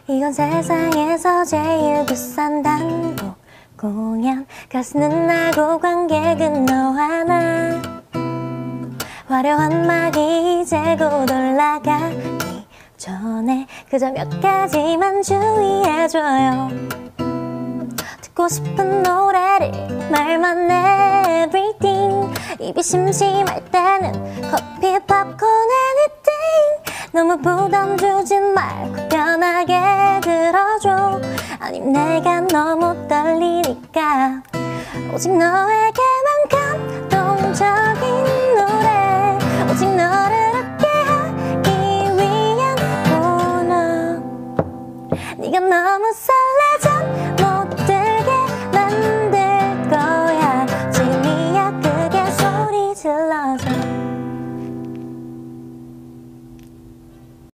이건 세상에서 제일 비싼 단독 공연. 가수는 나고 관객은 너와 나. 화려한 막이 이제 곧 올라가기 전에 그저 몇 가지만 주의해줘요. 듣고 싶은 노래를 말만 everything. 입이 심심할 때는 커피, 팝콘, anything. 너무 부담 주지 말고 편하게 들어줘. 아님 내가 너무 떨리니까 오직 너에게만 감동적인 노래.